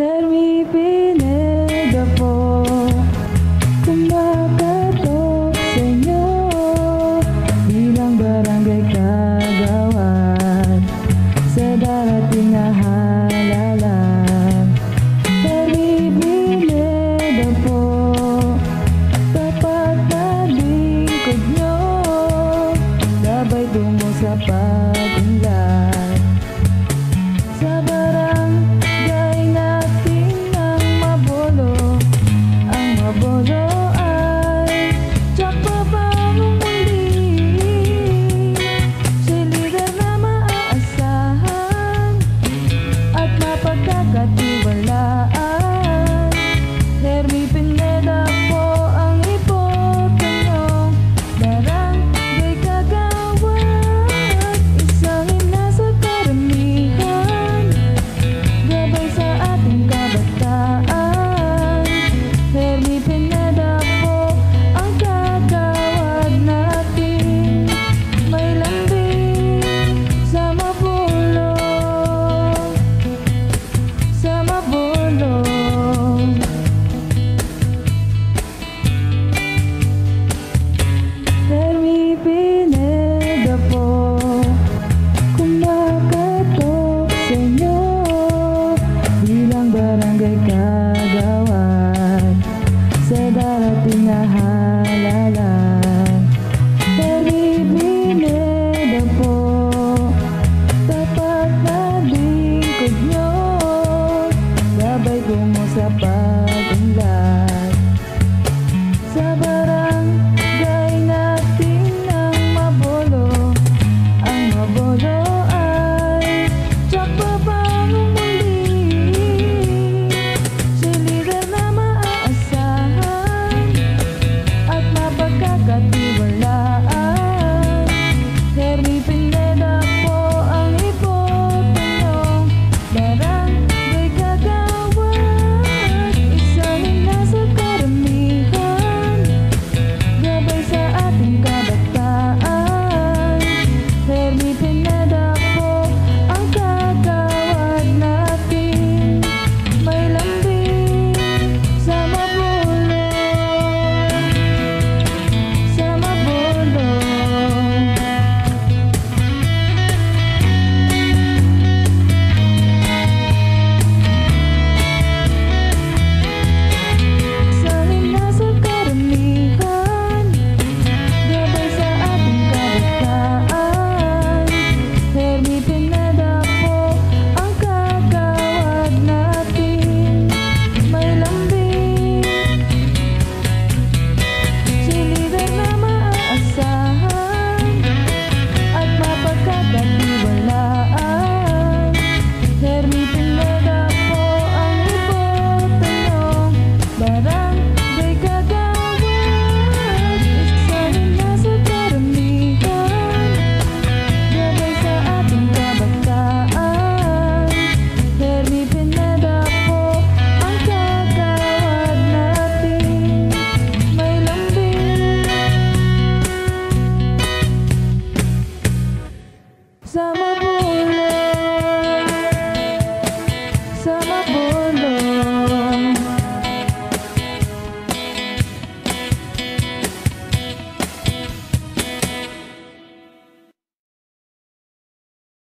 Hermie Pineda po, kumakatok sa inyo bilang barangay Kagawad sa darating na halalan. Hermie Pineda po, tapat na lingkod nyo, gabay tungo sa pag-unlad sa barangay natin ng Mabolo. Ang Mabolo ay tiyak pa bang muli, si lider na maaasahan at mapagkakatiwalaan. Hermie Pineda po ang iboto nyo, barangay Kagawad, isang ina sa karamihan, gabay sa ating kabataan. Hermie Pineda po ang kagawad natin, may lambing sa Mabolo, sa Mabolo. Hermie Pineda po, kumakatok sa inyo bilang barangay Kagawad sa darating na halalan. Hermie Pineda po, tapat na lingkod nyo, gabay tungo sa